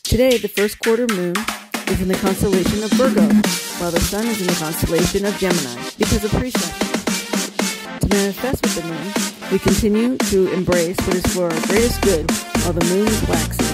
Today, the first quarter moon is in the constellation of Virgo, while the sun is in the constellation of Gemini because of precession. To manifest with the moon, we continue to embrace what is for our greatest good while the moon is waxing.